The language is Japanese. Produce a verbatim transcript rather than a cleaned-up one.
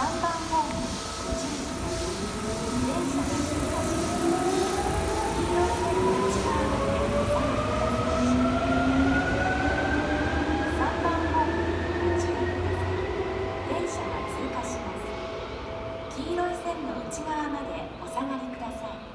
番ホームご注意ください。電車が通過します。黄色い線の内側までお下がりください。さんばんホームご注意ください。電車が通過します。黄色い線の内側までお下がりください。